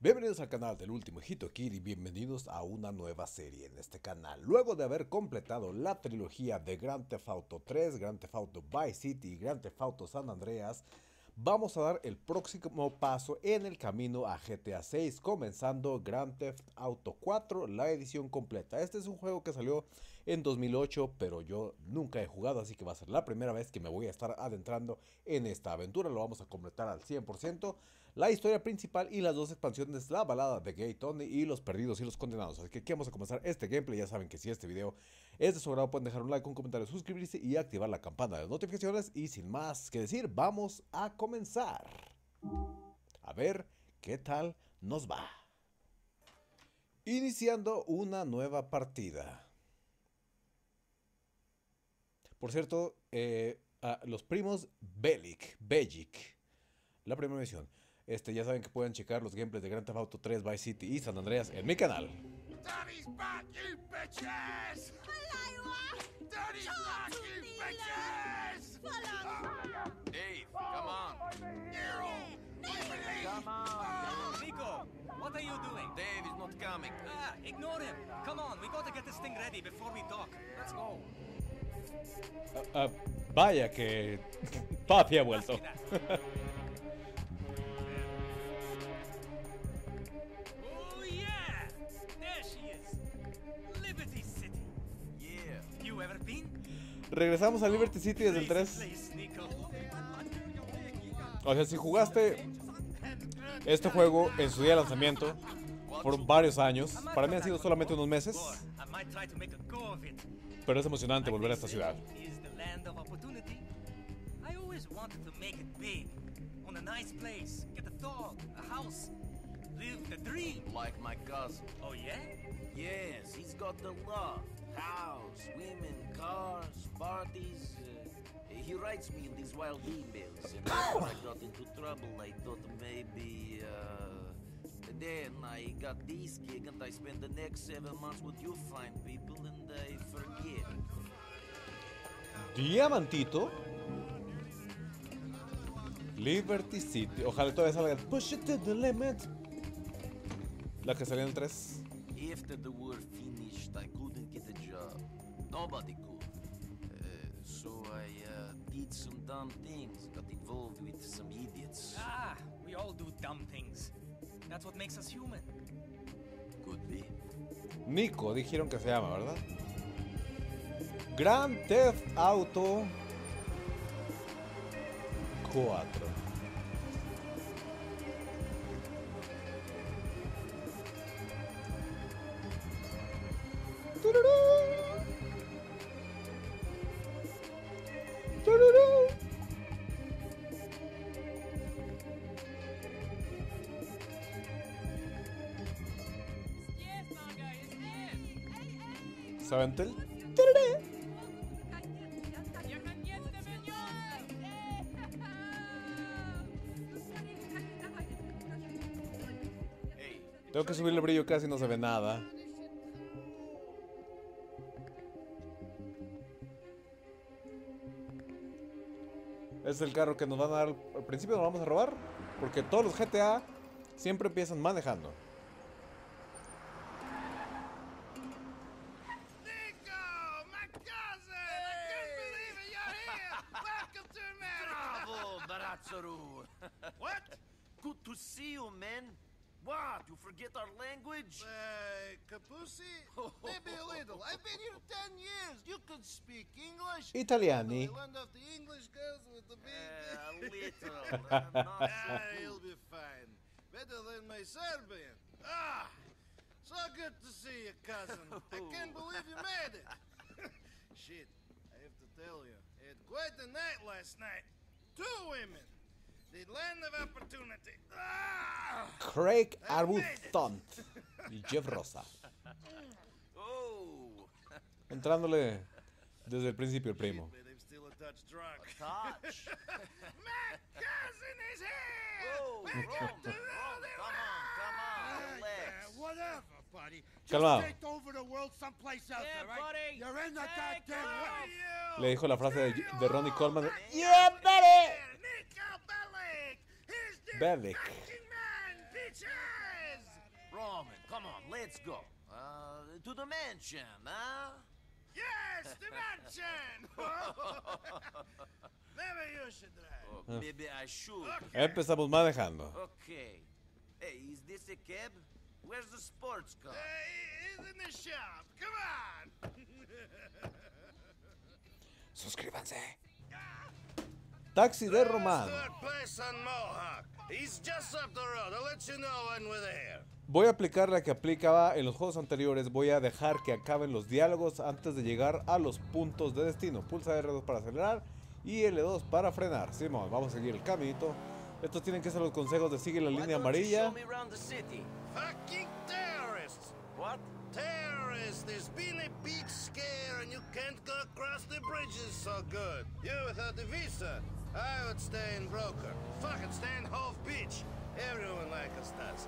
Bienvenidos al canal del Último Hito Kid y bienvenidos a una nueva serie en este canal. Luego de haber completado la trilogía de Grand Theft Auto 3, Grand Theft Auto Vice City y Grand Theft Auto San Andreas, vamos a dar el próximo paso en el camino a GTA 6, comenzando Grand Theft Auto 4, la edición completa. Este es un juego que salió en 2008, pero yo nunca he jugado, así que va a ser la primera vez que me voy a estar adentrando en esta aventura. Lo vamos a completar al 100%. La historia principal y las dos expansiones, la balada de Gay Tony y los perdidos y los condenados. Así que aquí vamos a comenzar este gameplay. Ya saben que si este video es de su agrado pueden dejar un like, un comentario, suscribirse y activar la campana de notificaciones. Y sin más que decir, vamos a comenzar. A ver qué tal nos va. Iniciando una nueva partida. Por cierto, los primos Bellic, la primera misión. Ya saben que pueden checar los gameplays de Grand Theft Auto 3, Vice City y San Andreas en mi canal. Daddy's back, you bitches! Daddy's back, you bitches! Dave, come on. Come on! Nico, what are you doing? Dave is not coming. Ignore him. Come on, we gotta get this thing ready before we dock. Let's go. Vaya que papi ha vuelto. Oh yeah! There she is. Liberty City. Yeah. You ever been? Regresamos a Liberty City desde el 3. Place, Nico. O sea, si jugaste este juego en su día de lanzamiento por varios años, para mí han sido solamente unos meses, I might try to make a go of it. pero es emocionante volver a esta ciudad. Is the land of opportunity. I always wanted to make it big, on a nice place, get a dog, a house, live the dream. Like my cousin. Oh yeah? Yes, he's got the lot. House, women, cars, parties. He writes me in these wild emails. And before I got into trouble, I thought maybe, then I got this gig and I spend the next 7 months with you fine people and I forget. Diamantito. Liberty City. Ojalá todavía salga el Push It to the Limit. La que salió en el 3. After the war finished, I couldn't get a job. Nobody could. So I did some dumb things, got involved with some idiots. We all do dumb things. That's what makes us human. Could be. Nico, dijeron que se llama, ¿verdad? Grand Theft Auto 4. ¿Se aventó el? Tengo que subirle el brillo, casi no se ve nada. Es el carro que nos van a dar. Al principio nos vamos a robar, porque todos los GTA siempre empiezan manejando. Nico, my cousin! I can't believe it, you're here! Welcome to America! Bravo, Baratsaru. What? Good to see you, man. What? You forget our language? Capusi? Maybe a little. I've been here 10 years. You could speak English. Italiani. I learned off the English girls with the big... A little. Not so He'll be fine. Better than my Serbian. So good to see you, cousin. I can't believe you made it. Shit, I have to tell you, I had quite a night last night. 2 women. The land of opportunity. Craig Arbuthont y Jeff Rosa. Oh. Entrándole desde el principio el primo. But I'm still a touch drunk. Touch. My cousin is here! Oh, Welcome Rome, to Rome, come on, relax. Whatever, buddy. Calmado. Just take over the world someplace else, Yeah, all right? buddy. You're in the Take goddamn way. Le dijo la frase de Ronnie Coleman. Yeah, Nico Bellic! Here's the Bellic. fucking man, bitches! Roman, come on, let's go. To the mansion, huh? Yes, the mansion! Maybe you should drive. Oh, maybe I should. Empezamos manejando. Okay. Hey, is this a cab? Where's the sports car? He's in the shop. Come on! Suscríbanse. Taxi de Román. Third place on Mohawk. He's just up the road. I'll let you know when we're there. Voy a aplicar la que aplicaba en los juegos anteriores. Voy a dejar que acaben los diálogos antes de llegar a los puntos de destino. Pulsa R2 para acelerar y L2 para frenar. Simón, vamos a seguir el caminito. Estos tienen que ser los consejos de sigue la Why línea don't you amarilla. show me around the city? Fucking terrorists! What? Terrorists! There's been a big scare and you can't go across the bridges so good. You without the visa, I would stay in Broker. Fucking stay in Hove Beach. Everyone like us does.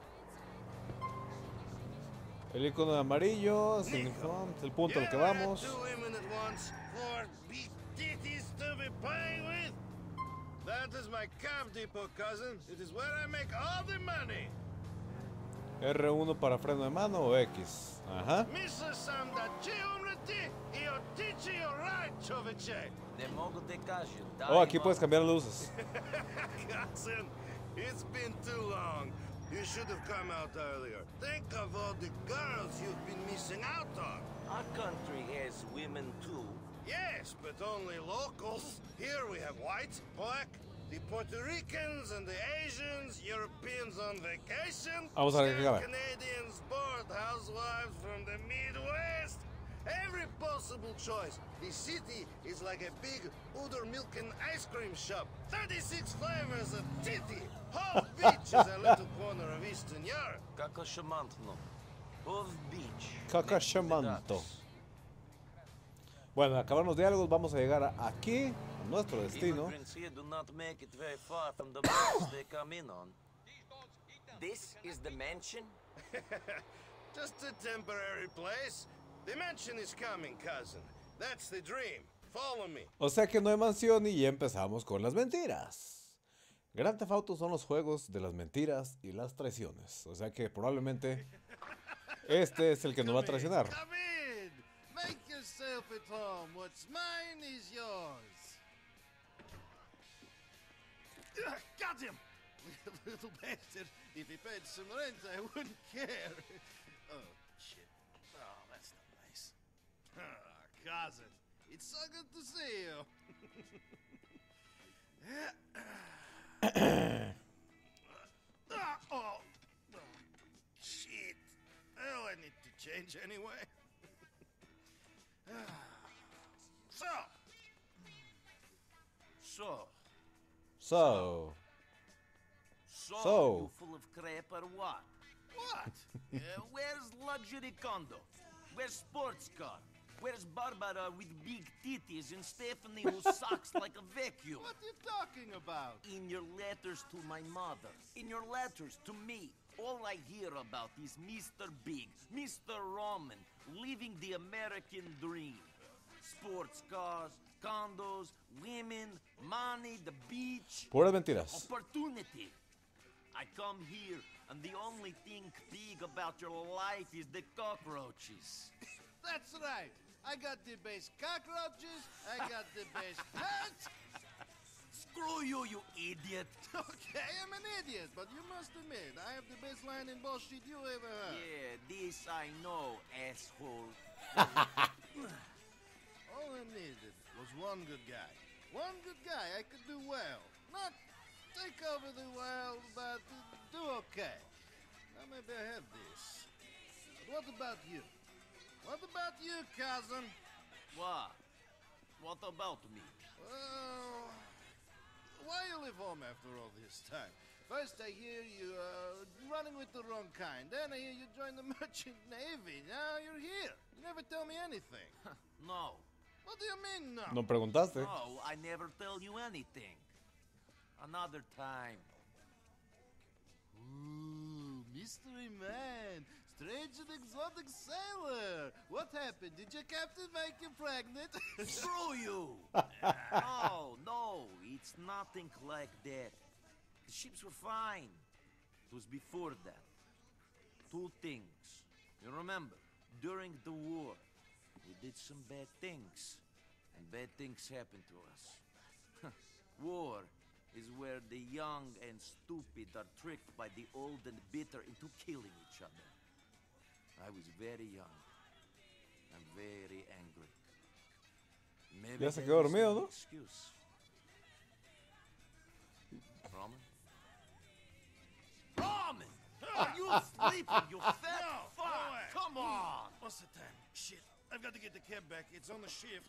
El icono de amarillo significa el punto al que vamos. Two women at once, 4 big titties to be playing with. That is my cab depot, cousin. It is where I make all the money. R1 para freno de mano o X. Ajá. Misa sam da geometry y o tichi o right, Choviche. Не могу te кажу. Oh, aquí puedes cambiar luces. Cousin, it's been too long. You should have come out earlier. Think of all the girls you've been missing out on. Our country has women too. Yes, but only locals. Here we have white, black, the Puerto Ricans and the Asians, Europeans on vacation, Vamos a ver qué cabe. Canadians, bored housewives from the Midwest. Every possible choice. The city is like a big udder milk and ice cream shop. 36 flavors of titty. Hove Beach is a little corner of Eastern Europe. Како шамантно. Hove Beach. Cacachamanto. Bueno, acabar los diálogos, vamos a llegar aquí, a nuestro destino. Immigrants here do not make it very far from the boats they come in on. This is the mansion? Just a temporary place. The mansion is coming, cousin. That's the dream. Follow me. O sea que no hay mansión y ya empezamos con las mentiras. Grand Theft Auto son los juegos de las mentiras y las traiciones. O sea que probablemente este es el que nos va a traicionar. Come in. Make yourself at home. What's mine is yours. Got him! Little bastard. If he paid some rent, I wouldn't care. Oh, shit. Oh, that's not nice. Cousin, it's so good to see you. Oh, shit. Oh, I need to change anyway. So, So, you full of crap or what? what? Where's luxury condo? Where's sports car? Where's Barbara with big titties and Stephanie who sucks like a vacuum? What are you talking about? In your letters to my mother, in your letters to me, all I hear about is Mr. Big, Mr. Roman, living the American dream. Sports cars, condos, women, money, the beach, puras mentiras. opportunity. I come here and the only thing big about your life is the cockroaches. That's right. I got the best cockroaches. I got the best pets. Screw you, you idiot. Okay, I'm an idiot, but you must admit, I have the best line in bullshit you ever heard. Yeah, this I know, asshole. All I needed was one good guy. One good guy I could do well. Not take over the world, but do okay. Now maybe I have this. But what about you? What about you, cousin? What? What about me? Well, why you leave home after all this time? First I hear you running with the wrong kind. Then I hear you join the merchant navy. Now you're here. You never tell me anything. No. What do you mean no? No preguntaste. No, I never tell you anything. Another time. Ooh, mystery man. Strange and exotic sailor. What happened? Did your captain make you pregnant? Screw you! No, no, it's nothing like that. The ships were fine. It was before that. two things. You remember, during the war, we did some bad things. And bad things happened to us. War is where the young and stupid are tricked by the old and bitter into killing each other. I was very young. I'm very angry. Maybe Ya se that quedó is dormido, an ¿no? excuse. Roman? Roman! Are you sleeping, you fat No, fuck? no way. Come on! What's the time? Shit, I've got to get the cab back. It's on the shift.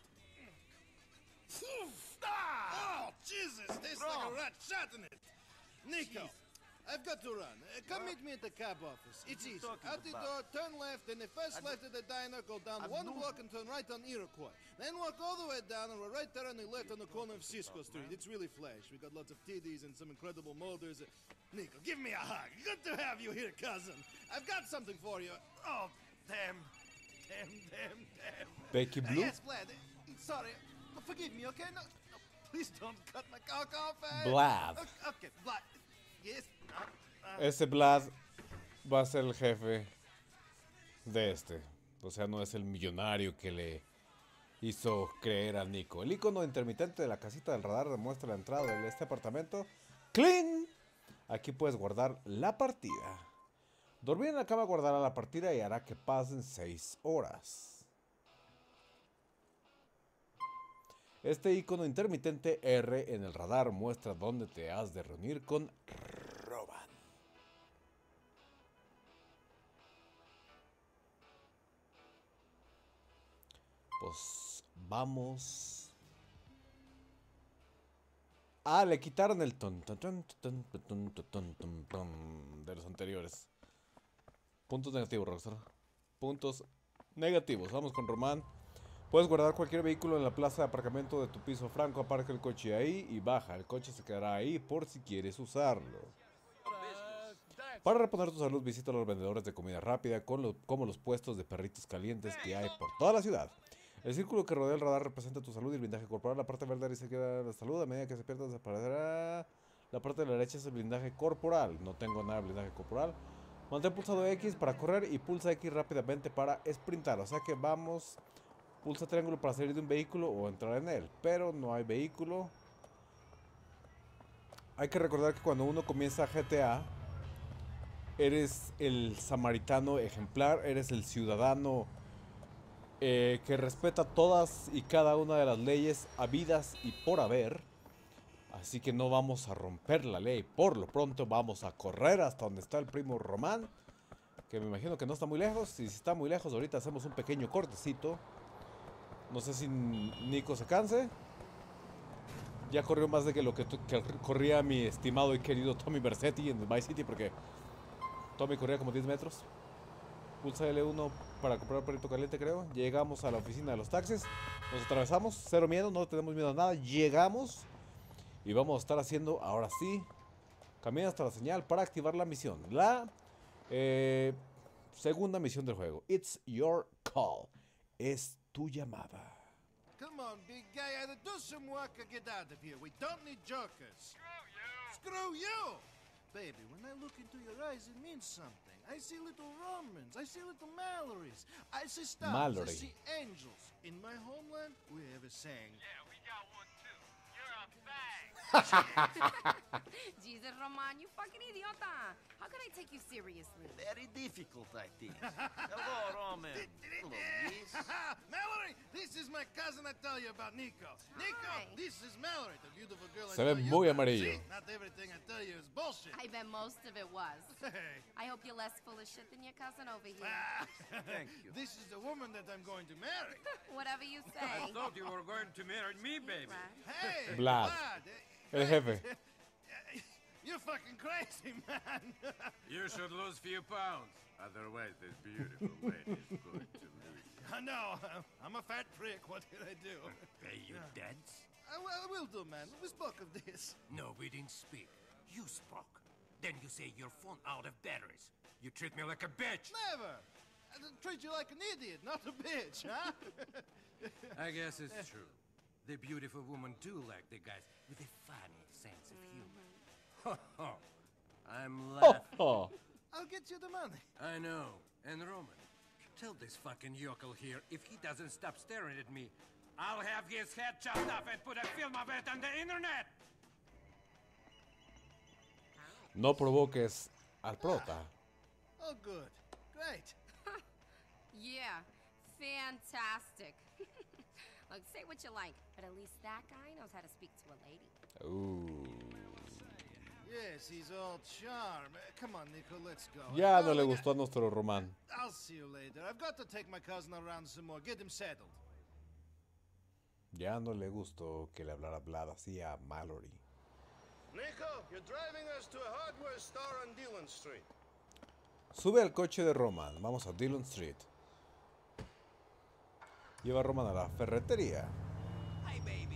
Ah! Oh, Jesus! Tastes like a Wrong. rat shot in it. Nico, I've got to run. Come meet me at the cab office. It's you easy. talking Out the door, about? turn left, and the first left at the diner, go down I'm one not- block and turn right on Iroquois. Then walk all the way down, and we're right there on the left on the corner of Cisco Street. It's really flash. We got lots of titties and some incredible molders. Nico, give me a hug. Good to have you here, cousin. I've got something for you. Oh, damn. Damn. Becky Blue. Yes, Vlad. Sorry. Forgive me, okay? No, please don't cut my cock off. Vlad. Okay, Vlad. Yes. Ese Vlad va a ser el jefe de este. O sea, no es el millonario que le hizo creer a Nico. El icono intermitente de la casita del radar demuestra la entrada de este apartamento. ¡Clean! Aquí puedes guardar la partida. Dormir en la cama guardará la partida y hará que pasen 6 horas. Este icono intermitente R en el radar muestra dónde te has de reunir con Roman. Pues vamos. Ah, le quitaron el de los anteriores. Puntos negativos, Rockstar. Puntos negativos. Vamos con Román. Puedes guardar cualquier vehículo en la plaza de aparcamiento de tu piso franco. Aparca el coche ahí y baja. El coche se quedará ahí por si quieres usarlo. Para reponer tu salud, visita a los vendedores de comida rápida como los puestos de perritos calientes que hay por toda la ciudad. El círculo que rodea el radar representa tu salud y el blindaje corporal. La parte verde se queda la salud. A medida que se pierda, desaparecerá. La parte de la derecha es el blindaje corporal. No tengo nada de blindaje corporal. Mantén pulsado X para correr y pulsa X rápidamente para sprintar. O sea que vamos. Pulsa triángulo para salir de un vehículo o entrar en él. Pero no hay vehículo. Hay que recordar que cuando uno comienza GTA, eres el samaritano ejemplar. Eres el ciudadano que respeta todas y cada una de las leyes habidas y por haber. Así que no vamos a romper la ley. Por lo pronto vamos a correr hasta donde está el primo Román, que me imagino que no está muy lejos. Y si está muy lejos, ahorita hacemos un pequeño cortecito. No sé si Nico se canse. Ya corrió más de que lo que corría mi estimado y querido Tommy Vercetti en Vice City, porque Tommy corría como 10 metros. Pulsa L1 para comprar perrito caliente, creo. Llegamos a la oficina de los taxis. Nos atravesamos. Cero miedo, no tenemos miedo a nada. Llegamos. Y vamos a estar haciendo, ahora sí, camina hasta la señal para activar la misión. La segunda misión del juego. It's your call. Es tu llamada. Come on, big guy. Either do some work or get out of here. We don't need jokers. Screw you! Baby, when I look into your eyes, it means something. I see little Romans. I see little Mallorys. I see stars. Mallory. I see angels. In my homeland, we have a saying. Yeah, we got one too. You're a bang. Jesus, Roman, you fucking idiota. How can I take you seriously? Very difficult, I think. Hello, Roman. Hello, miss. Mallory, this is my cousin I tell you about, Nico. Nico, Hi. this is Mallory, the beautiful girl I Se ve tell you muy about. amarillo. See, not everything I tell you is bullshit. I bet most of it was. Hey. I hope you're less full of shit than your cousin over here. Thank you. This is the woman that I'm going to marry. Whatever you say. Thought you were going to marry me, baby. Right? Hey, Vlad. El jefe. You're fucking crazy, man. You should lose few pounds. Otherwise, this beautiful lady is going to lose you. I know. I'm a fat prick. What can I do? Pay you debts? I will do, man. We spoke of this. No, we didn't speak. You spoke. Then you say your phone out of batteries. You treat me like a bitch. Never. I treat you like an idiot, not a bitch, huh? I guess it's true. The beautiful women do like the guys with a funny sense of humor. Ho ho. I'm laughing. Oh, I'll get you the money. I know. And Roman, tell this fucking yokel here, if he doesn't stop staring at me, I'll have his head chopped off and put a film of it on the internet! No provoques al prota. Oh, good. Great. Yeah, fantastic. Look, say what you like, but at least that guy knows how to speak to a lady. Uh. Yes, he's all charm. Come on, Nico, let's go. Ya no le gustó a nuestro Román. I'll see you later. I've got to take my cousin around some more. Get him settled. Ya no le gustó que le hablara Vlad así a Mallory. Nico, you're driving us to a hardware store on Dillon Street. Sube al coche de Roman. Vamos a Dillon Street. Lleva a Roman a la ferretería. Hey, baby.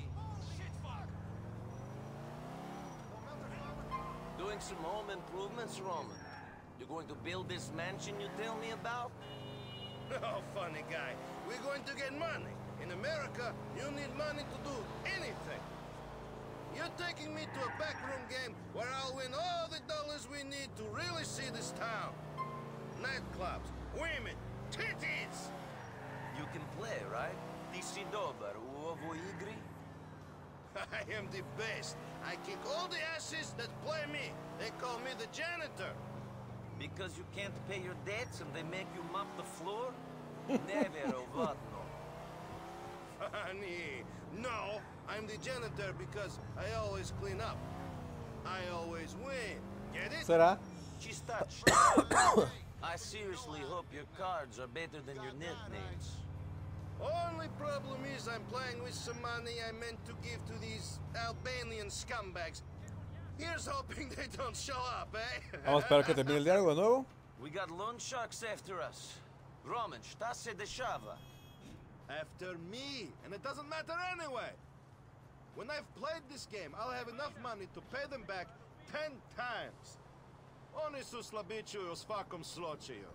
Doing some home improvements, Roman. You're going to build this mansion you tell me about? Oh, funny guy. We're going to get money. In America, you need money to do anything. You're taking me to a backroom game where I'll win all the dollars we need to really see this town. Nightclubs, women, titties! You can play, right? Ti si dobar u ovoj igri? I am the best. I kick all the asses that play me. They call me the janitor. Because you can't pay your debts and they make you mop the floor? Never vatno. Funny. No, I'm the janitor because I always clean up. I always win. Get it? ¿Será? Chistach. I seriously hope your cards are better than your nicknames. Only problem is I'm playing with some money I meant to give to these Albanian scumbags. Here's hoping they don't show up, eh? Vamos a esperar que termine el diálogo de nuevo. We got loan sharks after us. Roman, šta se dešava? After me, and it doesn't matter anyway. When I've played this game, I'll have enough money to pay them back 10 times. Oni su slabičuju u svakom slučaju.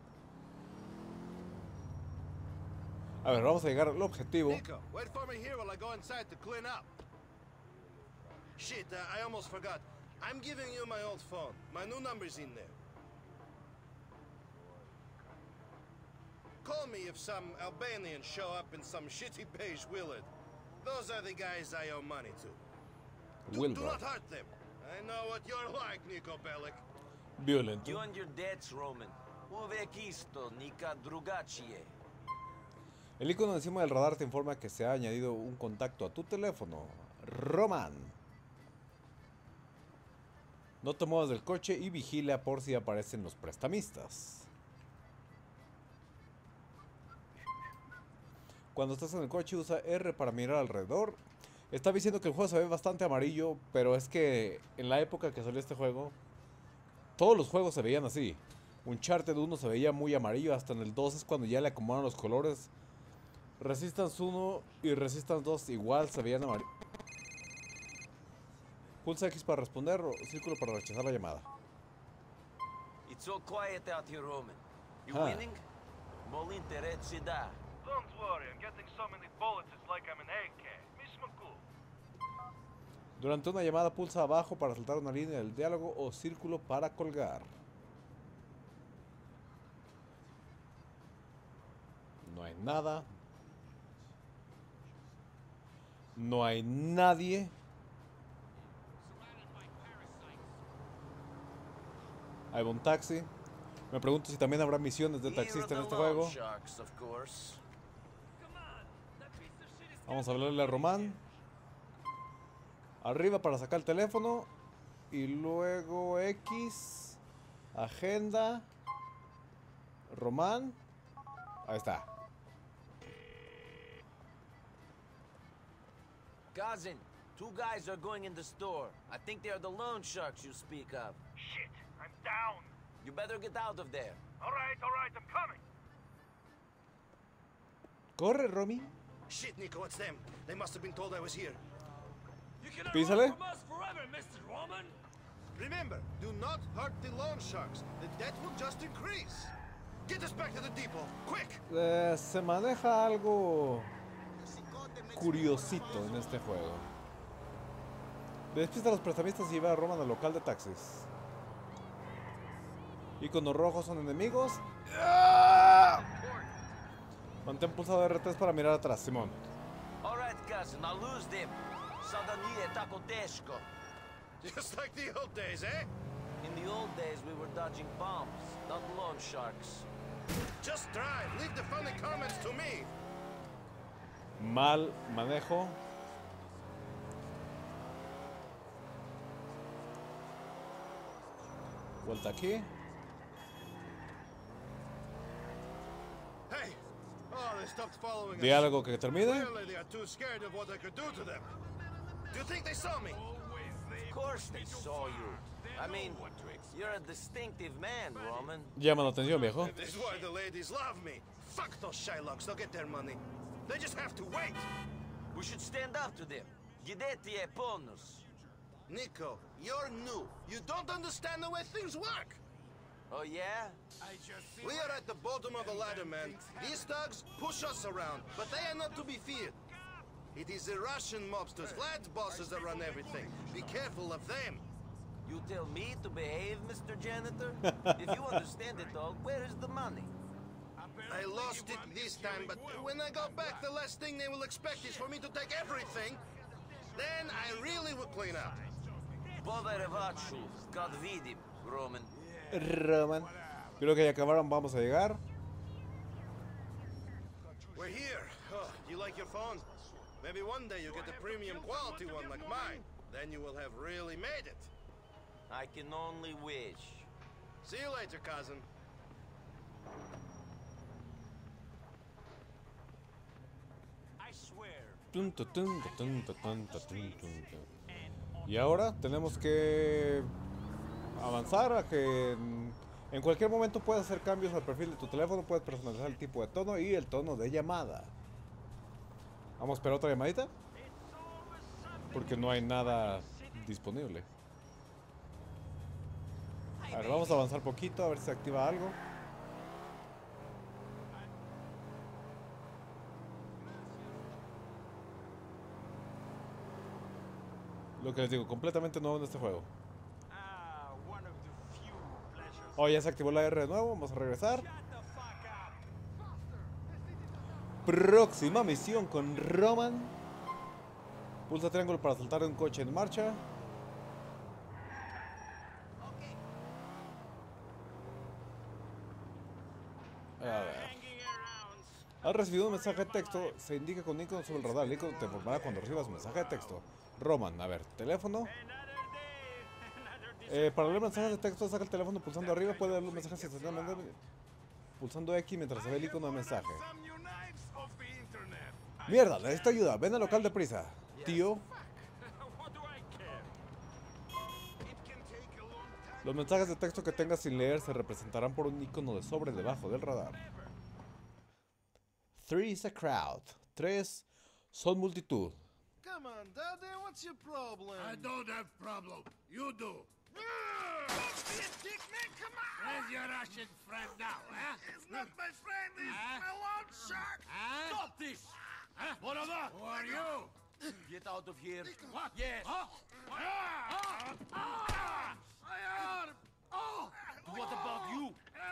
A ver, vamos a llegar al objetivo. Nico, wait for me here while I go inside to clean up. Shit, I almost forgot. I'm giving you my old phone. My new number's in there. Call me if some Albanians show up in some shitty beige Willard. Those are the guys I owe money to. Do not hurt them. I know what you're like, Nico Bellic. Violento. You and your debts, Roman. Uvek isto, nikad drugačije. El icono encima del radar te informa que se ha añadido un contacto a tu teléfono. Roman. No te muevas del coche y vigila por si aparecen los prestamistas. Cuando estás en el coche usa R para mirar alrededor. Está diciendo que el juego se ve bastante amarillo, pero es que en la época que salió este juego, todos los juegos se veían así. Uncharted 1 se veía muy amarillo, hasta en el 2 es cuando ya le acomodaron los colores. Resistance 1 y Resistance 2 igual se veían amarillos. Pulsa X para responder o círculo para rechazar la llamada. It's all quiet out here, Roman. You Huh. winning? Molinte reci da. Don't worry, I'm getting so many bullets it's like I'm an AK. Mismo cool. Durante una llamada pulsa abajo para saltar una línea del diálogo o círculo para colgar. No hay nada. No hay nadie. Hay un taxi. Me pregunto si también habrá misiones de taxista en este juego. Sharks, of course. Vamos a hablarle a Román. Arriba para sacar el teléfono. Y luego X. Agenda. Román. Ahí está. Cousin, two guys are going in the store. I think they are the loan sharks you speak of. Shit, I'm down. You better get out of there. All right, I'm coming. Corre, Romy. Shit, Nico, it's them. They must have been told I was here. You cannot Písale. run from us forever, Mr. Roman. Remember, do not hurt the loan sharks. The debt will just increase. Get us back to the depot, quick! Se maneja algo curiosito en este juego. Despista a los prestamistas y lleva a Roman al local de taxis. Iconos rojos son enemigos. Mantén pulsado R3 para mirar atrás, Simón. All right, cousin, I'll lose them. Sadanie takoteshko. Just like the old days, eh? In the old days, we were dodging bombs, not loan sharks. Just drive. Leave the funny comments to me. Mal manejo. Vuelta aquí. Hey! Oh, they stopped following us. Diálogo que termine. Clearly they are too scared of what I could do to them. Do you think they saw me? Of course they saw you. I mean, you're a distinctive man, Roman. Llama la atención, viejo. This is why the ladies love me. Fuck those Shylocks. They'll get their money. They just have to wait. We should stand up to them. Gideti e ponus. Nico, you're new. You don't understand the way things work. Oh, yeah? We are at the bottom of the ladder, man. These thugs push us around, but they are not to be feared. It is the Russian mobsters, Vlad's bosses that run everything. Be careful of them. You tell me to behave, Mr. Janitor? If you understand it all, where is the money? I lost it this time, but when I go back, the last thing they will expect is for me to take everything. Then I really will clean up. Poverevachu, God vidim, Roman. Roman. Creo que ya acabaron, vamos a llegar. We're here. Oh, you like your phone? Maybe one day you'll get a premium quality one like mine. Then you will have really made it. I can only wish. See you later, cousin. I swear. Tun, tu, tun, tu, tun, tu, tun, tu, tun, tun, tun. Y ahora tenemos que avanzar a que en cualquier momento puedes hacer cambios al perfil de tu teléfono, puedes personalizar el tipo de tono y el tono de llamada. Vamos a esperar otra llamadita porque no hay nada disponible. A ver, vamos a avanzar poquito a ver si se activa algo. Lo que les digo, completamente nuevo en este juego. Oh, ya se activó la R de nuevo, vamos a regresar. Próxima misión con Roman. Pulsa triángulo para saltar de un coche en marcha. A ver. Has recibido un mensaje de texto. Se indica con un icono sobre el radar. El icono te informará cuando recibas un mensaje de texto. Roman, a ver, teléfono. Para leer mensajes de texto, saca el teléfono pulsando arriba. Puede leer los mensajes instantáneamente pulsando X mientras se ve el icono de mensaje. Mierda, necesito ayuda. Ven al local deprisa. Tío. Los mensajes de texto que tengas sin leer se representarán por un icono de sobre debajo del radar. 3 is a crowd. 3 son multitud. Come on, Daddy, what's your problem? I don't have problem. You do. Don't be a dick, man, come on! Where's your Russian friend now, huh? He's not my friend, he's my loan shark! Stop this! Huh? Who are you? Get out of here. What? Yes. Huh? My arm! Oh! What about you?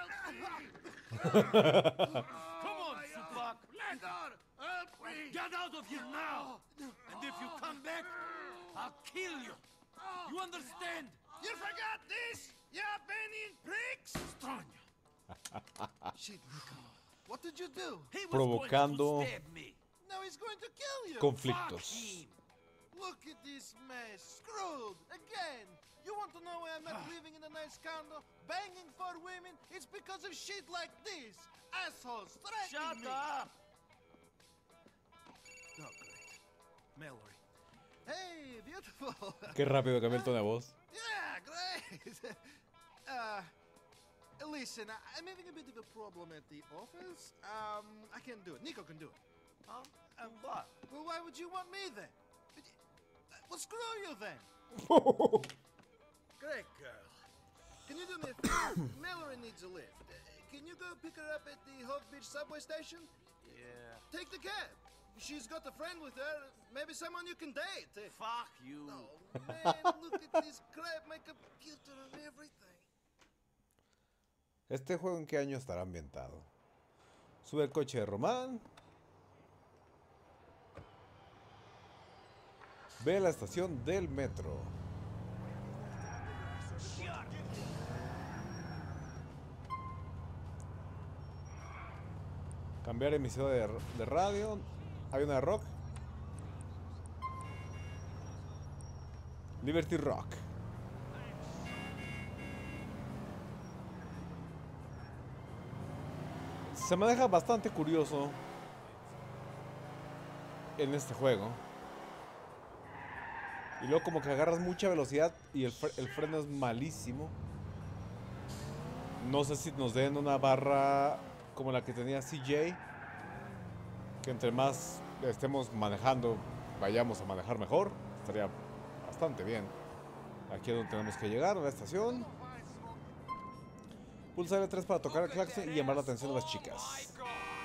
Come on, Supak! Leonard! Help me! Get out of here now! And if you come back, I'll kill you! You understand? You forgot this? You Albanian pricks? Stranya! Shit, Nico. What did you do? He was Provocando going to stab me. Now he's going to kill you! conflictos. Look at this mess. Screwed! Again! You want to know why I'm not living in a nice condo, banging for women? It's because of shit like this! Assholes threatening Shut me! up! Oh, great. Mallory. Hey, beautiful! Qué rápido cambió el tono de voz. Yeah, great! Listen, I'm having a bit of a problem at the office. I can't do it. Nico can do it. And what? Well, why would you want me then? Well, screw you then. Great girl. Can you do me a favor? Mallory needs a lift. Can you go pick her up at the Hove Beach subway station? Yeah. Take the cab. She's got a friend with her. Maybe someone you can date. Fuck you. Oh, man, look at this crap. My computer and everything. ¿Este juego en qué año estará ambientado? Sube el coche de Román. Ve a la estación del metro. Cambiar emisora de radio. Hay una de rock. Liberty Rock. Se me deja bastante curioso en este juego. Y luego como que agarras mucha velocidad y el freno es malísimo. No sé si nos den una barra como la que tenía CJ. Que entre más estemos manejando, vayamos a manejar mejor. Estaría bastante bien. Aquí es donde tenemos que llegar, a la estación. Pulsa L3 para tocar el claxon y llamar la atención de las chicas.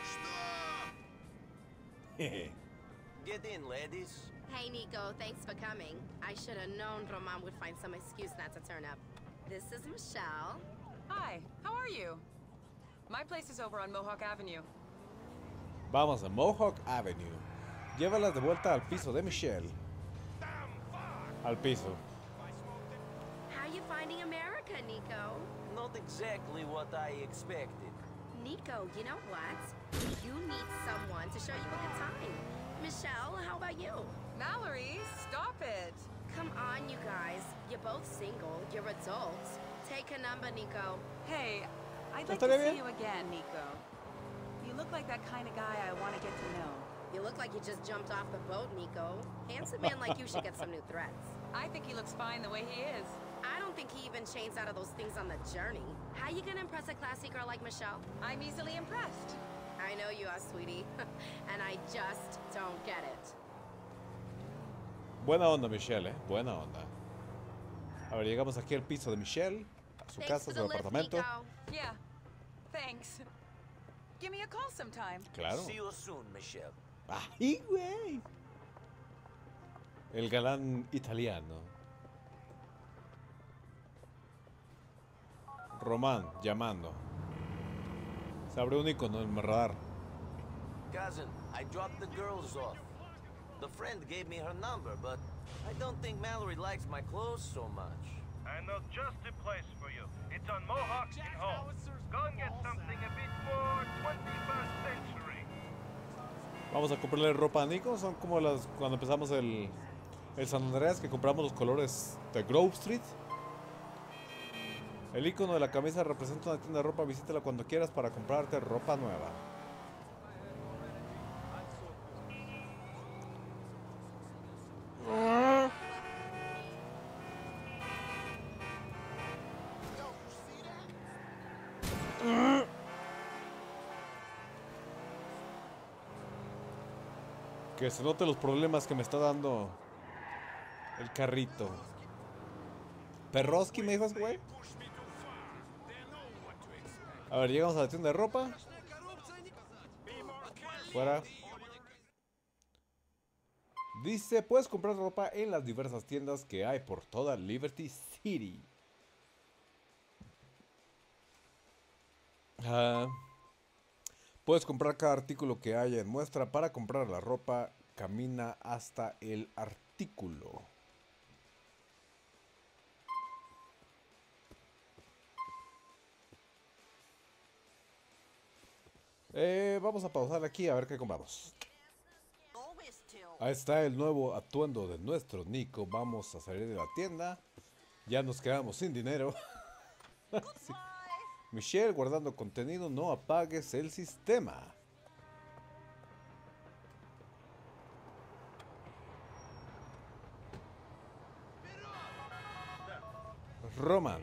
Get in, ladies. Hey, Nico, thanks for coming. I should have known Roman would find some excuse not to turn up. This is Michelle. Hi, how are you? My place is over on Mohawk Avenue. Vamos a Mohawk Avenue. Llévalas de vuelta al piso de Michelle. Al piso. How you finding America, Nico? Not exactly what I expected. Nico, you know what? You need someone to show you a good time. Michelle, how about you? Mallory, stop it. Come on, you guys. You're both single. You're adults. Take a number, Nico. Hey, I'd like to see you again, Nico. You look like that kind of guy I want to get to know. You look like you just jumped off the boat, Nico. Handsome man like you should get some new threats. I think he looks fine the way he is. I don't think he even changed out of those things on the journey. How you gonna impress a classy girl like Michelle? I'm easily impressed. I know you are, sweetie. And I just don't get it. Buena onda, Michelle, buena onda. A ver, llegamos aquí al piso de Michelle. A su casa, a su departamento. Yeah, thanks. Give me a call sometime. Claro. See you soon, Michelle. ¡Ay, güey! El galán italiano. Román, llamando. Se abre un icono en el radar. Cousin, I dropped the girls off. The friend gave me her number, but I don't think Mallory likes my clothes so much. I know just the place for you. It's on Mohawk and Home. Go and get something a bit more 21st century. Vamos a comprarle ropa a Nico. Son como las cuando empezamos el San Andreas, que compramos los colores de Grove Street. El icono de la camisa representa una tienda de ropa. Visítala cuando quieras para comprarte ropa nueva. Que se note los problemas que me está dando el carrito. Perroski me dijo ese güey. A ver, llegamos a la tienda de ropa. Fuera. Dice, puedes comprar ropa en las diversas tiendas que hay por toda Liberty City. Puedes comprar cada artículo que haya en muestra. Para comprar la ropa, camina hasta el artículo. Vamos a pausar aquí a ver qué compramos. Ahí está el nuevo atuendo de nuestro Nico. Vamos a salir de la tienda. Ya nos quedamos sin dinero. Sí. Michelle, guardando contenido, no apagues el sistema. Roman.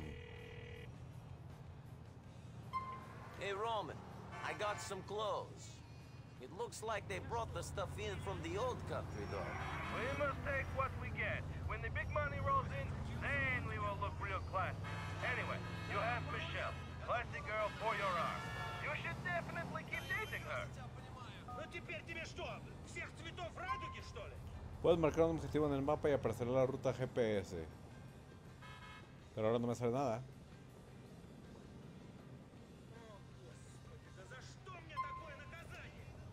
Hey, Roman, I got some clothes. It looks like they brought the stuff in from the old country, though. We must take what we get. When the big money rolls in, then we will look real classy. Anyway, you have Michelle. Classy girl for your arm. You should definitely keep dating her. Puedes marcar un objetivo en el mapa y aparecerá la ruta GPS. Pero ahora no me sale nada.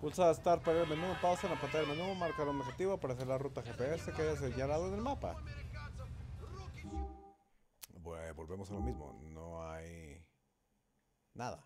Pulsa Start para el menú, pausa en la pantalla del menú, marcar un objetivo para hacer la ruta GPS que haya señalado en el mapa. Bueno, volvemos a lo mismo, no hay nada.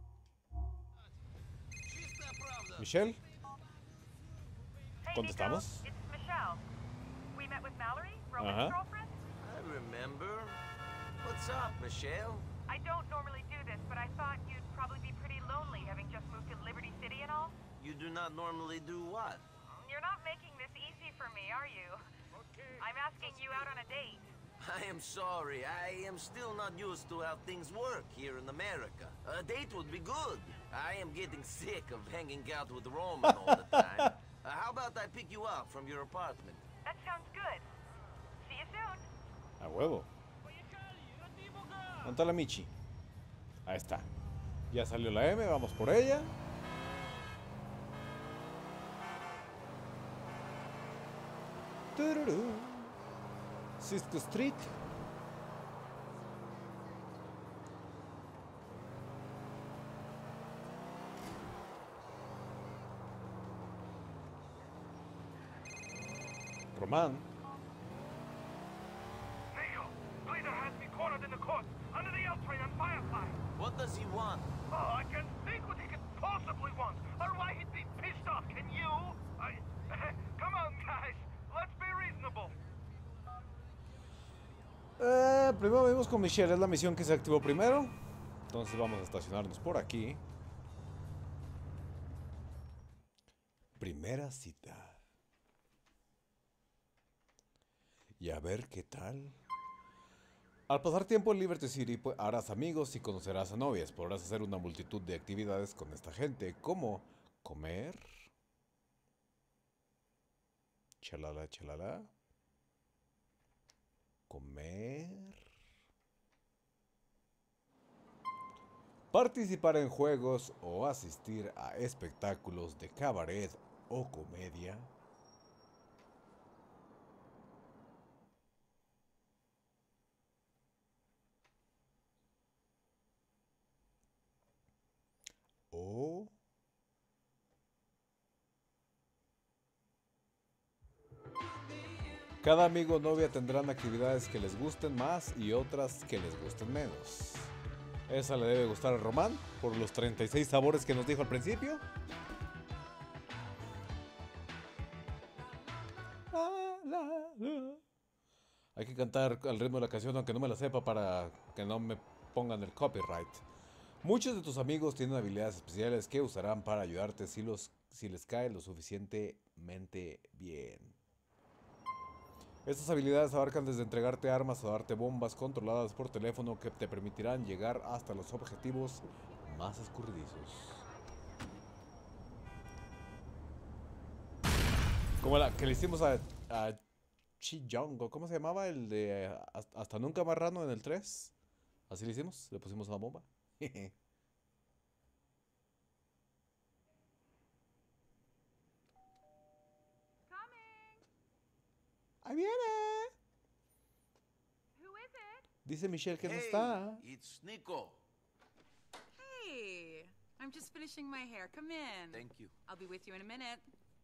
Michelle, ¿contestamos? It's Michelle. We met with Mallory, Roman's girlfriend. I remember. What's up, Michelle? I don't normally do this, but I thought you'd probably be pretty lonely having just moved to Liberty City and all. You do not normally do what? You're not making this easy for me, are you? I'm asking you out on a date. I am sorry. I am still not used to how things work here in America. A date would be good. I am getting sick of hanging out with Roman all the time. How about I pick you up from your apartment? That sounds good. See you soon. A huevo. ¿Dónde está la Michi? Ahí está. Ya salió la M, vamos por ella. Cisco Street. Román. Nico, Cleaner has me cornered in the court, under the L train on Firefly. What does he want? Oh, I can't think what he could possibly want, or why he'd be pissed off. Can you? Come on, guys. Let's be reasonable. Primero vimos con Michelle, es la misión que se activó primero. Entonces vamos a estacionarnos por aquí. Primera cita. Y a ver qué tal. Al pasar tiempo en Liberty City, pues, harás amigos y conocerás a novias. Podrás hacer una multitud de actividades con esta gente, como comer, chalala, chalala, comer, participar en juegos o asistir a espectáculos de cabaret o comedia. O cada amigo o novia tendrán actividades que les gusten más y otras que les gusten menos. Esa le debe gustar a Román por los 36 sabores que nos dijo al principio. Hay que cantar al ritmo de la canción aunque no me la sepa para que no me pongan el copyright. Muchos de tus amigos tienen habilidades especiales que usarán para ayudarte si les cae lo suficientemente bien. Estas habilidades abarcan desde entregarte armas o darte bombas controladas por teléfono que te permitirán llegar hasta los objetivos más escurridizos. Como la que le hicimos a Chi Jong, ¿cómo se llamaba? El de Hasta Nunca Marrano en el 3. Así le hicimos, le pusimos una bomba. Ahí viene. Who is it? Dice Michelle que no está. It's Nico. Hey, I'm just finishing my hair. Come in. Thank you. I'll be with you in a minute.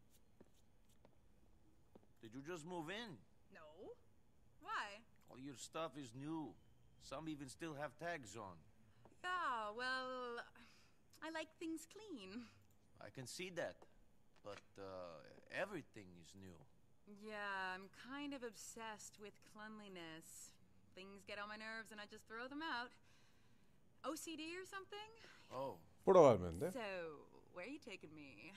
Did you just move in? No. Why? All your stuff is new. Some even still have tags on. Yeah, well, I like things clean. I can see that. But everything is new. Yeah, I'm kind of obsessed with cleanliness. Things get on my nerves and I just throw them out. OCD or something? Oh. Probablemente. So, where are you taking me?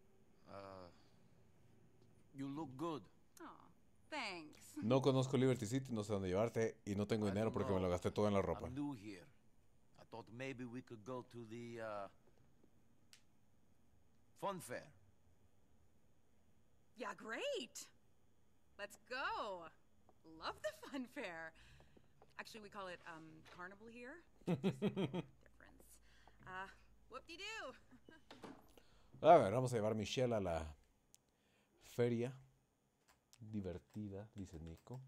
You look good. Oh, thanks. No conozco Liberty City, no sé dónde llevarte y no tengo dinero porque me lo gasté todo en la ropa. I'm new here. I thought maybe we could go to the fun fair. Yeah, great. Let's go. Love the fun fair. Actually, we call it carnival here. Difference. Whoop-de-doo. A ver, vamos a llevar a Michelle a la feria. Divertida, dice Nico.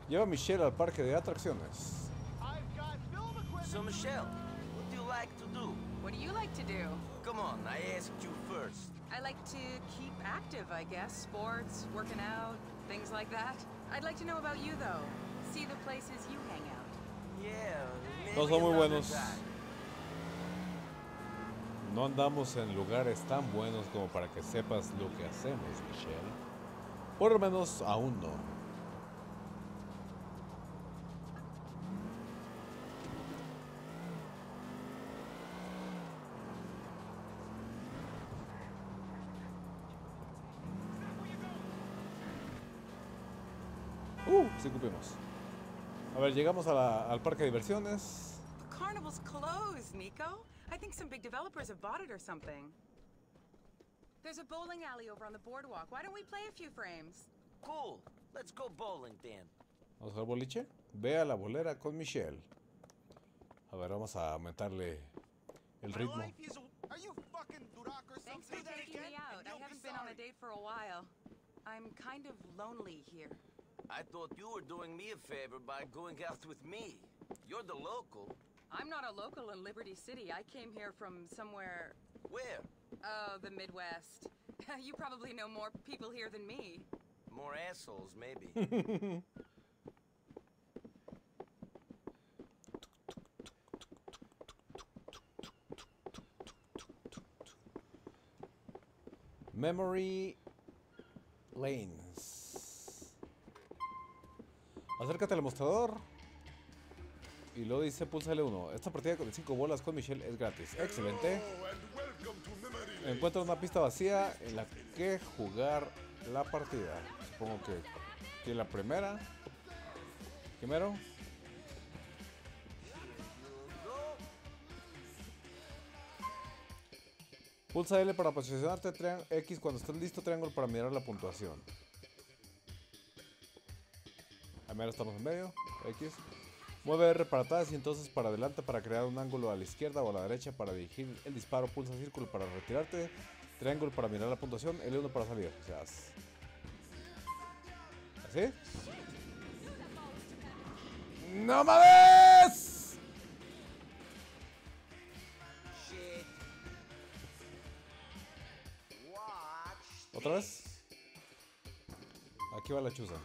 Lleva a Michelle al parque de atracciones. So, Michelle, what do you like to do? What do you like to do? Come on, I asked you first. I like to keep active, I guess. Sports, working out, things like that. I'd like to know about you, though. See the places you hang out. Yeah, maybe No son muy another buenos. time. No andamos en lugares tan buenos como para que sepas lo que hacemos, Michelle. Por lo menos aún no. Sí cumplimos. A ver, llegamos a al parque de diversiones. The carnival's closed, Nico. I think some big developers have bought it or something. There's a bowling alley over on the boardwalk. Why don't we play a few frames? Cool. Let's go bowling, Dan. Vamos a jugar boliche. Ve a la bolera con Michelle. A ver, vamos a aumentarle el ritmo. Thanks for taking me out. I haven't been on a date for a while. I'm kind of lonely here. I thought you were doing me a favor by going out with me. You're the local. I'm not a local in Liberty City. I came here from somewhere... Where? Oh, the Midwest. You probably know more people here than me. More assholes, maybe. Memory Lanes. Acércate al mostrador. Y luego dice pulsa L1. Esta partida con 5 bolas con Michelle es gratis. Excelente. Encuentra una pista vacía en la que jugar la partida. Supongo que aquí la primera. Primero. Pulsa L para posicionarte, X cuando estés listo, triángulo para mirar la puntuación. Ahora estamos en medio, X. Mueve R para atrás y entonces para adelante para crear un ángulo a la izquierda o a la derecha para dirigir el disparo. Pulsa círculo para retirarte, triángulo para mirar la puntuación, L1 para salir. O sea, ¿así? ¡No mames! ¿Otra vez? Aquí va la chuza.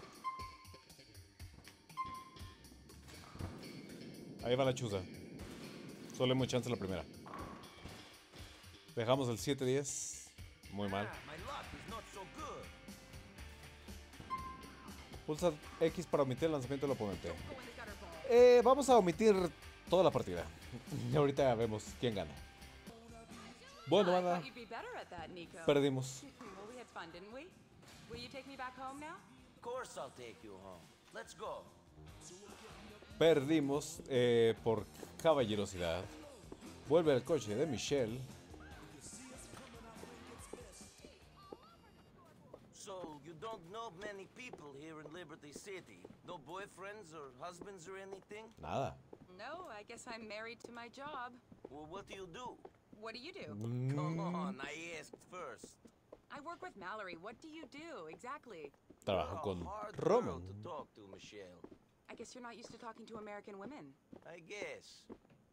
Ahí va la chuza. Solo hay mucha chance la primera. Dejamos el 7-10. Muy mal. Pulsa X para omitir el lanzamiento del oponente. Vamos a omitir toda la partida. Y ahorita vemos quién gana. Bueno, banda. Perdimos. Perdimos por caballerosidad. Vuelve el coche de Michelle. So, you don't know many people here in Liberty City? No boyfriends or husbands or anything? Nada. No, I guess I'm married to my job. Well, what do you do? What do you do? Come on, I asked first. I work with Mallory. What do you do, exactly? Trabajo con Hard Roman. girl to talk to, Michelle. I guess you're not used to talking to American women. I guess.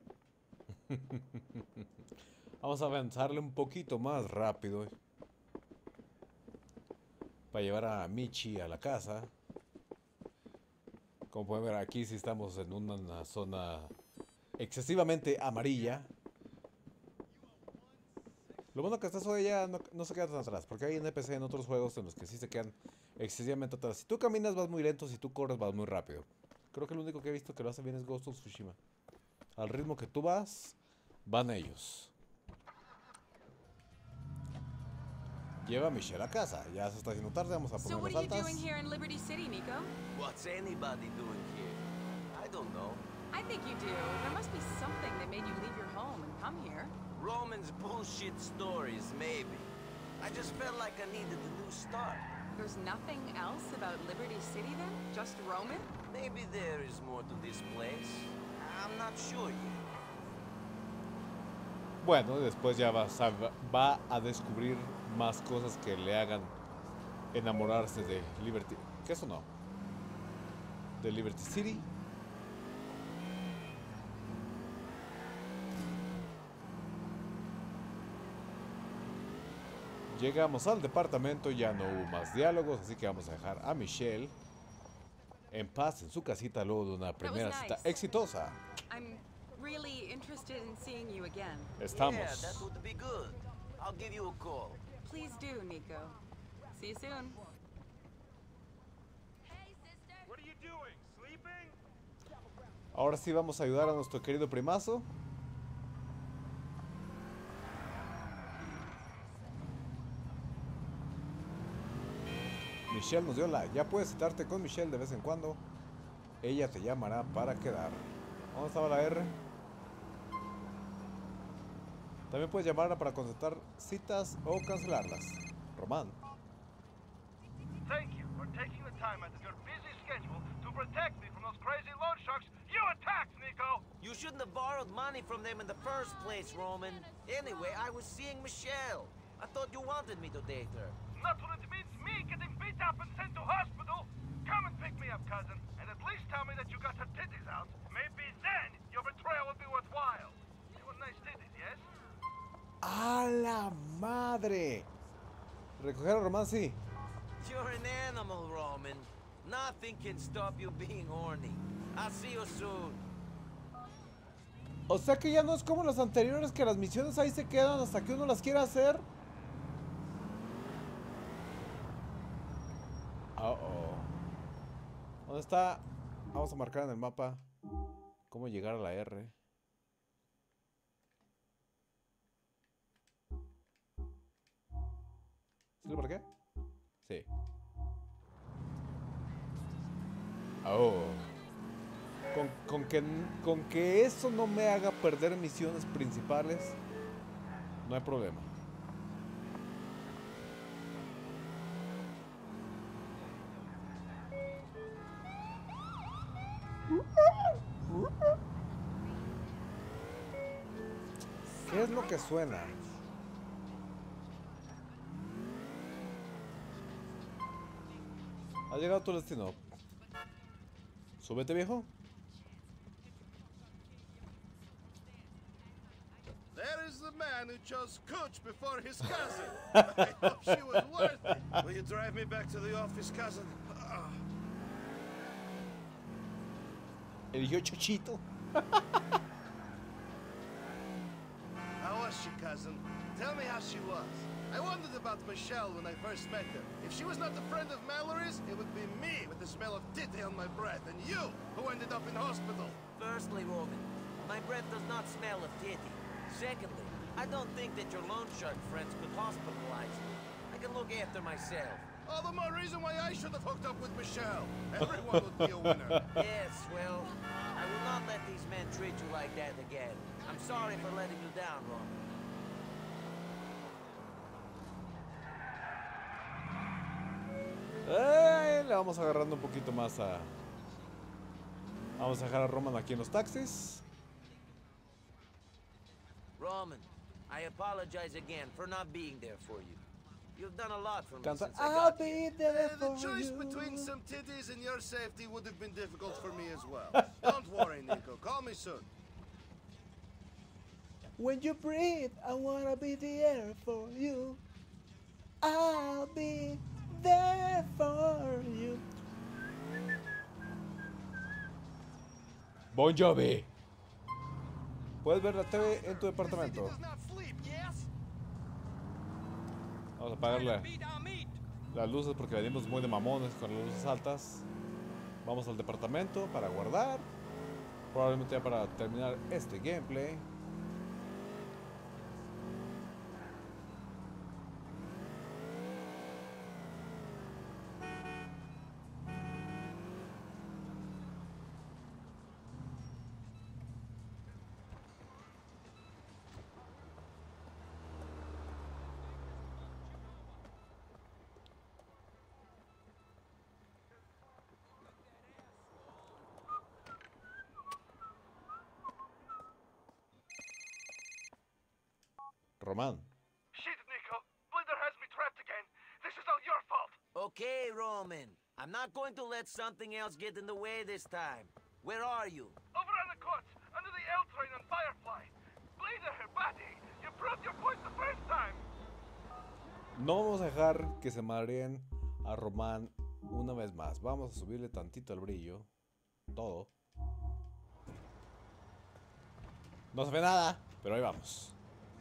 Vamos a avanzarle un poquito más rápido. Para llevar a Michi a la casa. Como pueden ver aquí, sí estamos en una zona excesivamente amarilla. Lo bueno que esta zona ya no se queda tan atrás, porque hay NPC en otros juegos en los que sí se quedan excesivamente atrás. Si tú caminas vas muy lento, si tú corres vas muy rápido. Creo que el único que he visto que lo hace bien es Ghost of Tsushima. Al ritmo que tú vas, van ellos. Lleva a Michelle a casa. Ya se está haciendo tarde, vamos a So poner what las are you altas. doing here in Liberty City, Nico? What's anybody doing here? I don't know. I think you do. There must be something that made you leave your home and come here. Roman's bullshit stories, maybe. I just felt like I needed a new start. There's nothing else about Liberty City then? Just Roman? Maybe there is more to this place. I'm not sure yet. Bueno, después ya va a descubrir más cosas que le hagan enamorarse de Liberty. ¿Qué eso no? de Liberty City. Llegamos al departamento, ya no hubo más diálogos, así que vamos a dejar a Michelle en paz en su casita luego de una primera cita exitosa. I'm really interested in seeing you again. Estamos. Yeah, that would be good. I'll give you a call. Please do, Nico. See you soon. What are you doing? Sleeping? Ahora sí vamos a ayudar a nuestro querido primazo. Michelle nos dio la... Ya puedes citarte con Michelle de vez en cuando. Ella te llamará para quedar. ¿Dónde estaba la R? También puedes llamarla para concertar citas o cancelarlas. Román. Thank you for taking the time out of your busy schedule to protect me from those crazy loan sharks you attacked, Nico! You shouldn't have borrowed money from them in the first place, Roman. Anyway, I was seeing Michelle. I thought you wanted me to date her. Not when it means me getting beat up and sent to hospital. Come and pick me up, cousin, and at least tell me that you got her titties out. Maybe then your betrayal will be worthwhile. They were nice titties, yes? ¡A la madre! Recoger a Román, sí. You're an animal, Roman. Nothing can stop you being horny. I'll see you soon. O sea que ya no es como las anteriores, que las misiones ahí se quedan hasta que uno las quiera hacer. ¿Dónde está? Vamos a marcar en el mapa cómo llegar a la R. ¿Sí lo marqué? Sí. Con que eso no me haga perder misiones principales, no hay problema. ¿Qué es lo que suena? ¿Has llegado a tu destino? Súbete, viejo. There is the man who chose Cooch before his cousin. I hope she was worth it. Will you drive me back to the office, cousin? Eligió Chochito. How was she, cousin? Tell me how she was. I wondered about Michelle when I first met her. If she was not a friend of Mallory's, it would be me with the smell of titty on my breath, and you, who ended up in hospital. Firstly, Roman, my breath does not smell of titty. Secondly, I don't think that your loan shark friends could hospitalize me. I can look after myself. All the more reason why I should have hooked up with Michelle. Everyone would be a winner. Yes, well, I will not let these men treat you like that again. I'm sorry for letting you down, Roman. Le vamos agarrando un poquito más a... Vamos a dejar a Roman aquí en los taxis. Roman, I apologize again for not being there for you. You've done a lot for me Canta, since I I'll got be here. there The for choice you. between some titties and your safety would have been difficult for me as well. Don't worry, Nico. Call me soon. When you breathe, I wanna be the air for you. I'll be there for you. Bon Jovi. Puedes ver la TV en tu departamento. Vamos a apagar las luces porque venimos muy de mamones con las luces altas. Vamos al departamento para guardar. Probablemente ya para terminar este gameplay. Román. Shit, Nico. Blinder has me trapped again. This is all your fault. Okay, Roman. I'm not going to let something else get in the way this time. Where are you? Over on the courts, under the L train on Firefly. Blazer, buddy, you proved your point the first time. No vamos a dejar que se mareen a Román una vez más. Vamos a subirle tantito el brillo. Todo. No se ve nada, pero ahí vamos.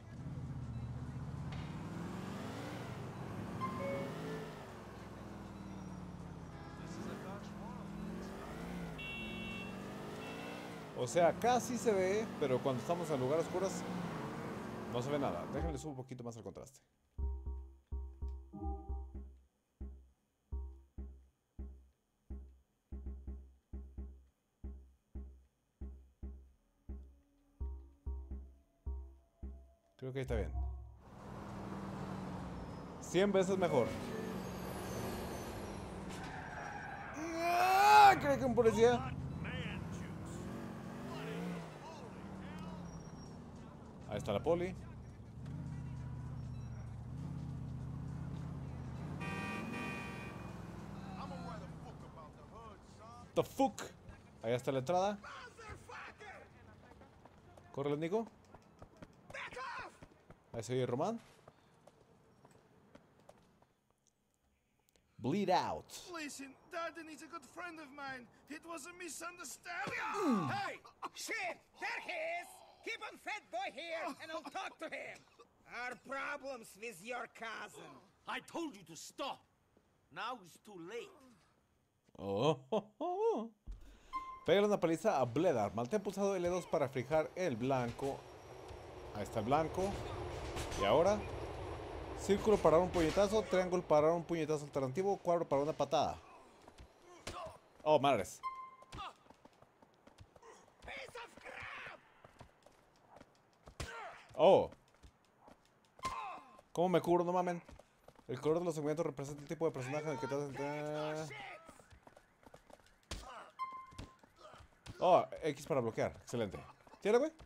O sea, casi se ve, pero cuando estamos en lugares oscuros no se ve nada. Déjenle subir un poquito más el contraste. Creo que ahí está bien. 100 veces mejor. Creo que un policía. Ahí está la poli. The fuck. Ahí está la entrada. Corre, Nico. Ahí se oye Román. Bleed out. Listen, Darden is a good friend of mine. It was a misunderstanding. Hey! Shit! There he is! Keep on fat boy here, and I'll talk to him. Our problems with your cousin. I told you to stop. Now it's too late. Oh. Pégale una paliza a Bledar. Mantén pulsado L2 para fijar el blanco. Ahí está el blanco. Y ahora, círculo para dar un puñetazo, triángulo para dar un puñetazo alternativo, cuadro para una patada. Oh, madres. Oh. ¿Cómo me cubro? No mamen. El color de los segmentos representa el tipo de personaje en el que te vas a... Oh, X para bloquear. Excelente. Tírale, güey.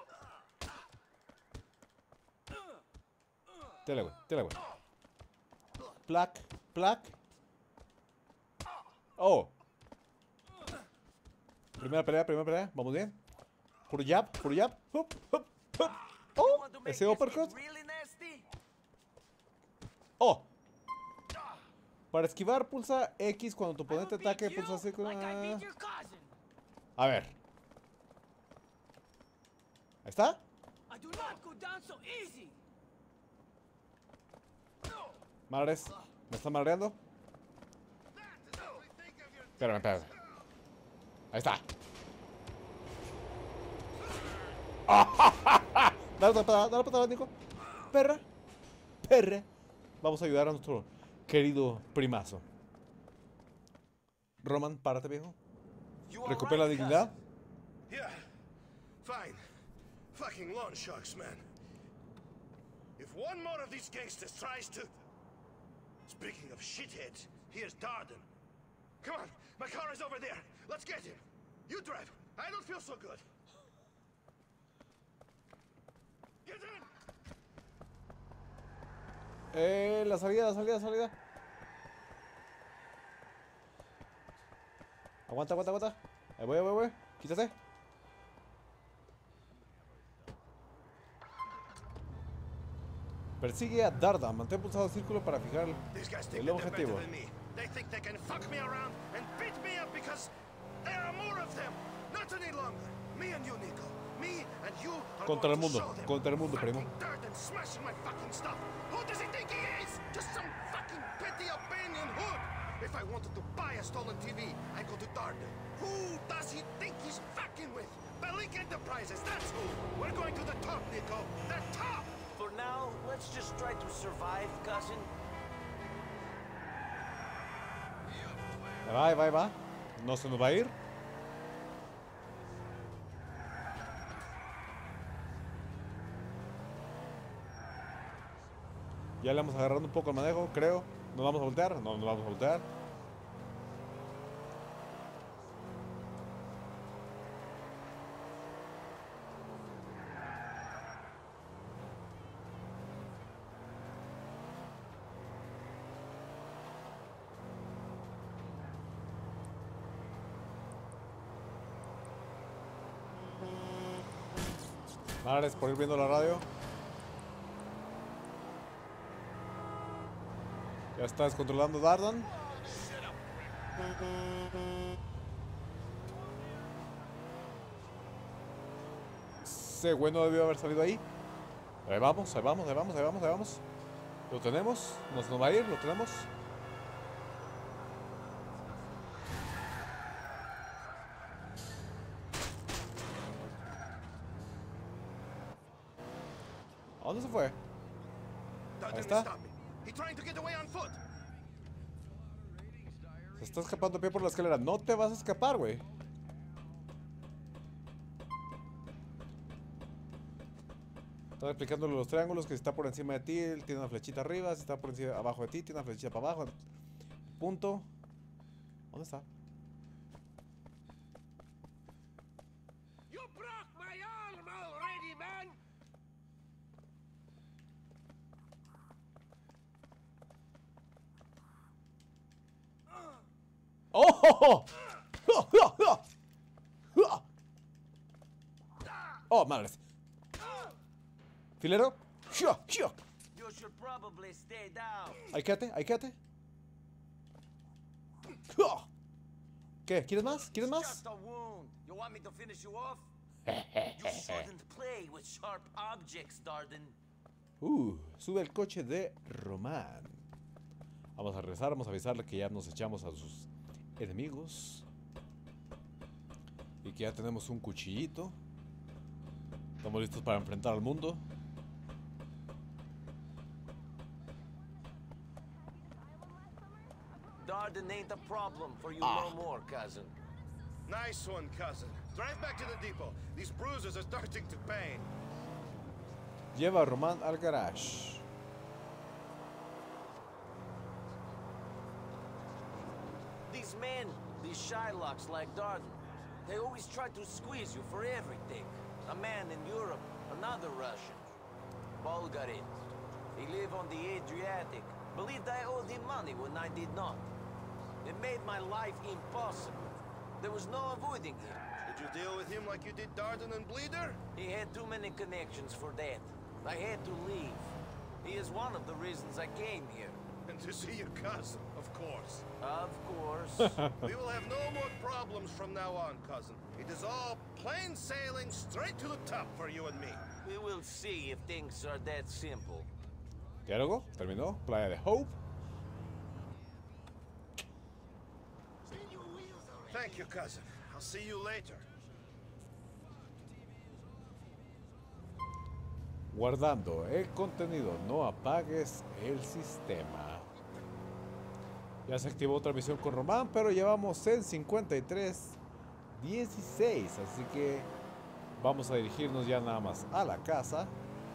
Tírale, güey. Tírale, güey. Plac. Plac. Oh. Primera pelea. Vamos bien. Puro jab. Hup, hup, hup. Oh, ese uppercut. Oh. Para esquivar, pulsa X cuando tu oponente ataque. Pulsa círculo. A ver. Ahí está. Madres, me están madreando. Espérame. Ahí está. Dale patada, Nico. Perra. Vamos a ayudar a nuestro querido primazo. Roman, párate, viejo. Recupera la dignidad. Yeah, fine. Fucking loan sharks, man. If one more of these gangsters tries to... Speaking of shitheads, here's Darden. Come on, my car is over there. Let's get him. You drive. I don't feel so good. Get in. La salida. Aguanta. Ahí voy. Quítate. Persigue a Dardan. Mantén pulsado el círculo para fijar el objetivo. They think they can fuck me around and beat me up because there are more of them. Not any longer. Me and you, Nico. Me and you are Contra el going to mundo. show them. Contra el mundo, primo. Fucking Darden smashing my fucking stuff. Who does he think he is? Just some fucking petty Albanian hood. If I wanted to buy a stolen TV, I go to Darden. Who does he think he's fucking with? Bellic Enterprises, that's who. We're going to the top, Nico. The top! For now, let's just try to survive, cousin. Ahí va. No se nos va a ir. Ya le vamos agarrando un poco el manejo, creo. ¿Nos vamos a voltear? No, nos vamos a voltear. Gracias por ir viendo la radio. Ya está descontrolando Dardan. Ese güey no debió haber salido ahí. Ahí vamos, ahí vamos, ahí vamos, ahí vamos, ahí vamos. Lo tenemos, nos va a ir, lo tenemos. ¿A dónde se fue? Ahí está. Se está escapando a pie por la escalera. No te vas a escapar, güey. Estaba explicándole los triángulos, que si está por encima de ti, él tiene una flechita arriba. Si está por encima, abajo de ti, tiene una flechita para abajo. Punto. ¿Dónde está? You broke my arm already, man. ¡Oh! ¡Oh, madres! ¿Filero? You should probably stay down. Ahí quédate, ahí quédate. ¿Qué? ¿Quieres más? ¿Quieres más? Just a wound. You want me to finish you off? You shouldn't play with sharp objects, Darden. Sube el coche de Román. Vamos a regresar, vamos a avisarle que ya nos echamos a sus enemigos. Y que ya tenemos un cuchillito. Estamos listos para enfrentar al mundo. Darden ain't a problem for you no more, cousin. Nice one, cousin. Drive back to the depot. These bruises are starting to pain. Lleva a Román al garage. These men, these Shylocks like Darden, they always try to squeeze you for everything. A man in Europe, another Russian. Bulgarin. He live on the Adriatic. Believed I owed him money when I did not. It made my life impossible. There was no avoiding him. Did you deal with him like you did Darden and Bleeder? He had too many connections for that. I had to leave. He is one of the reasons I came here. And to see your cousin, of course. Of course. We will have no more problems from now on, cousin. It is all plain sailing straight to the top for you and me. We will see if things are that simple. Diálogo, terminó. Playa de Hope. Thank you, cousin. I'll see you later. Guardando el contenido, no apagues el sistema. Ya se activó otra misión con Román, pero llevamos en 53-16, así que vamos a dirigirnos ya nada más a la casa.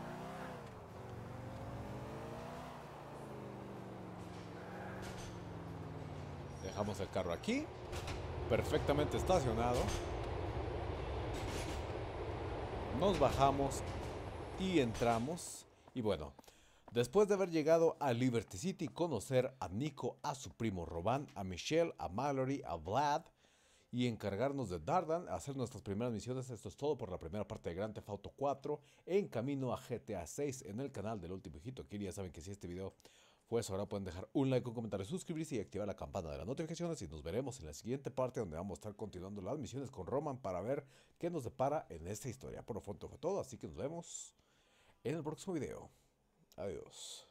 Dejamos el carro aquí, perfectamente estacionado. Nos bajamos y entramos. Y bueno, después de haber llegado a Liberty City, conocer a Nico, a su primo Román, a Michelle, a Mallory, a Vlad y encargarnos de Dardan, hacer nuestras primeras misiones. Esto es todo por la primera parte de Grand Theft Auto 4 en camino a GTA 6 en el canal del Último Hijito. Aquí ya saben que si este video fue eso, ahora pueden dejar un like, un comentario, suscribirse y activar la campana de las notificaciones. Y nos veremos en la siguiente parte, donde vamos a estar continuando las misiones con Roman para ver qué nos depara en esta historia. Por lo pronto fue todo, así que nos vemos en el próximo video. Adiós.